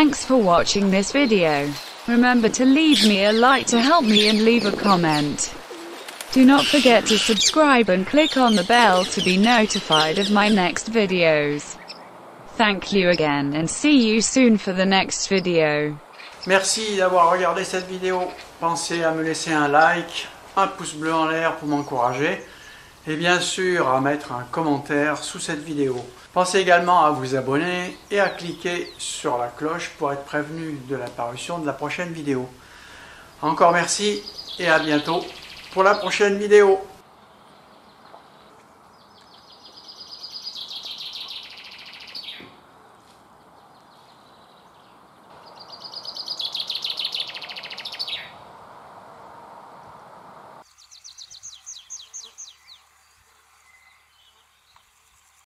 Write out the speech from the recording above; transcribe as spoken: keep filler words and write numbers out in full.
Thanks for watching this video. Remember to leave me a like to help me and leave a comment. Do not forget to subscribe and click on the bell to be notified of my next videos. Thank you again and see you soon for the next video. Merci d'avoir regardé cette vidéo. Pensez à me laisser un like, un pouce bleu en l'air pour m'encourager et bien sûr à mettre un commentaire sous cette vidéo. Pensez également à vous abonner et à cliquer sur la cloche pour être prévenu de l'apparition de la prochaine vidéo. Encore merci et à bientôt pour la prochaine vidéo.